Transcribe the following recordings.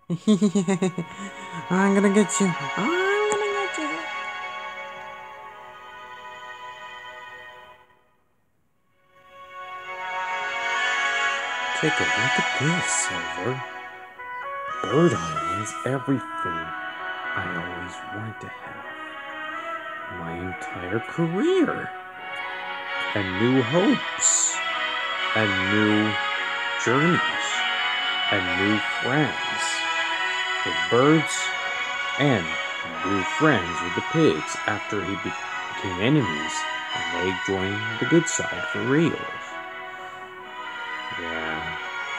I'm gonna get you. I'm gonna get you. Take a look at this, Silver. Bird Island's everything I always wanted to have. My entire career. And new hopes. And new journeys. And new friends. With birds. And new friends with the pigs after he became enemies. And they joined the good side for reals. Yeah.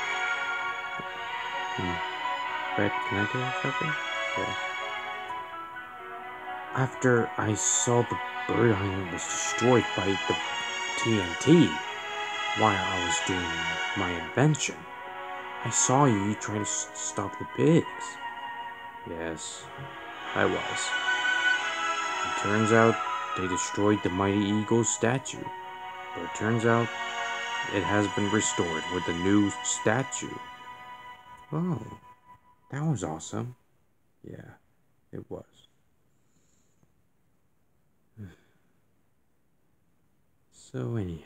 Fred, can I do something? Yes. After I saw the bird island was destroyed by the TNT while I was doing my invention, I saw you trying to stop the pigs. Yes, I was. It turns out they destroyed the mighty eagle's statue, but it turns out it has been restored with a new statue. Oh, that was awesome. Yeah, it was. So anyhow,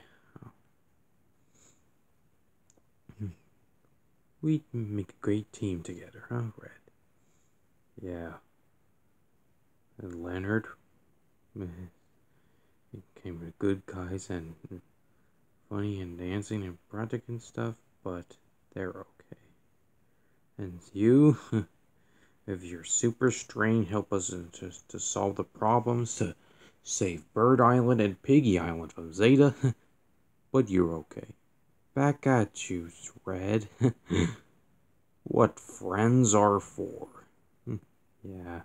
we'd make a great team together, huh, Red? Yeah. And Leonard, he came with good guys and funny and dancing and project and stuff, but they're okay. And you, if your super strain help us to solve the problems, to save Bird Island and Piggy Island from Zeta, but you're okay. Back at you, Red. What friends are for. Yeah.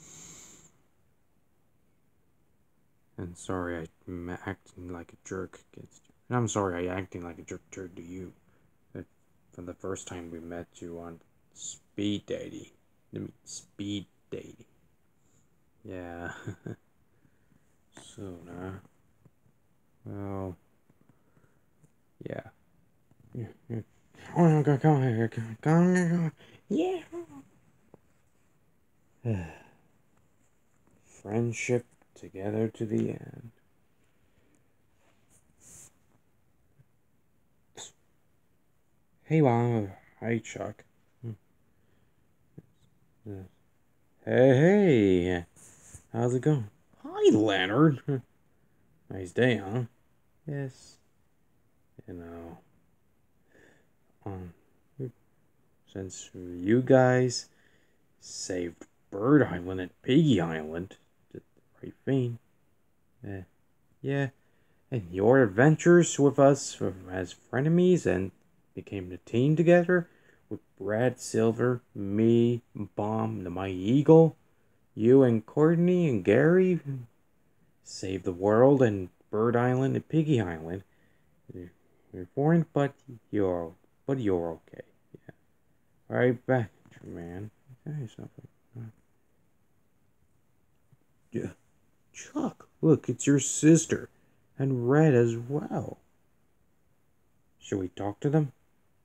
And sorry I'm acting like a jerk against you. And I'm sorry I'm acting like a jerk to you. From the first time we met you on speed dating. Speed dating. Yeah. So, nah. Well. Yeah. Yeah. Friendship together to the end. Hey, Mom. Hi, Chuck. Hey. How's it going? Hi, Leonard. Nice day, huh? Yes. You know. Since you guys saved Bird Island and Piggy Island, did the right thing. Yeah. And your adventures with us as frenemies and became the team together with Brad Silver, me, Bomb, the Mighty Eagle, you and Courtney and Gary saved the world and Bird Island and Piggy Island. You're foreign, but you're okay. Yeah. Right back, man. Tell you something. Yeah. Chuck, look, it's your sister. And Red as well. Should we talk to them?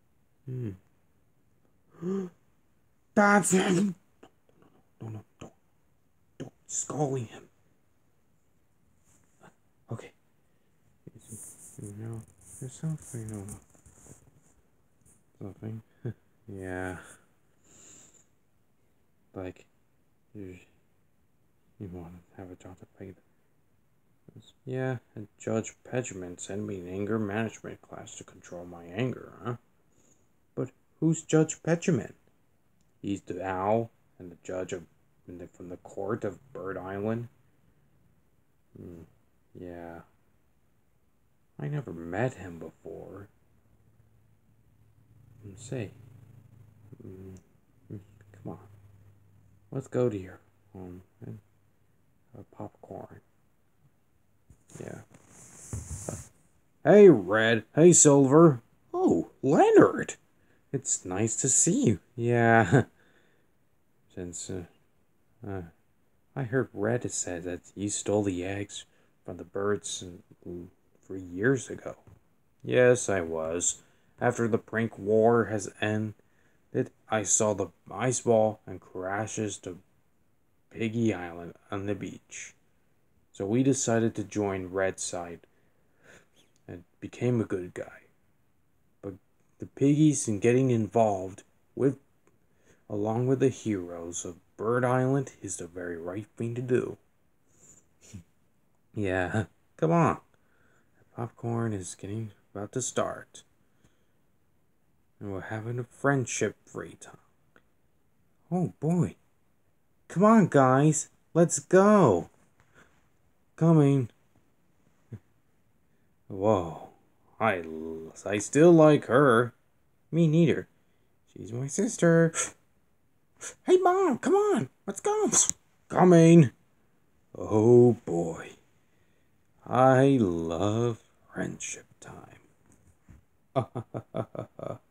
That's him! No, don't scolding him. Okay. No, there's something. No. Something. Yeah. Like, you want to have a job to play. Yeah, and Judge Pedgerman sent me an anger management class to control my anger, huh? But who's Judge Pedgerman? He's the owl and the judge from the court of Bird Island. Yeah. I never met him before. Say, come on. Let's go to your home and have popcorn. Yeah. Hey, Red. Hey, Silver. Oh, Leonard. It's nice to see you. Yeah. Since, I heard Red said that you stole the eggs from the birds 3 years ago. Yes, I was. After the prank war has ended, that I saw the ice ball and crashes to Piggy Island on the beach. So we decided to join Red's side and became a good guy. But the piggies and getting involved with along with the heroes of Bird Island is the very right thing to do. Yeah, come on. The popcorn is getting about to start. And we're having a friendship free time. Oh boy. Come on, guys. Let's go. Coming. Whoa. I still like her. Me neither. She's my sister. Hey, Mom, come on. Let's go. Coming. Oh boy. I love friendship time.